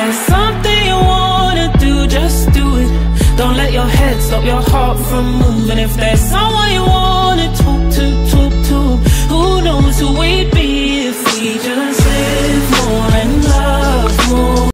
there's something you wanna do, just do it. Don't let your head stop your heart from moving. If there's someone you want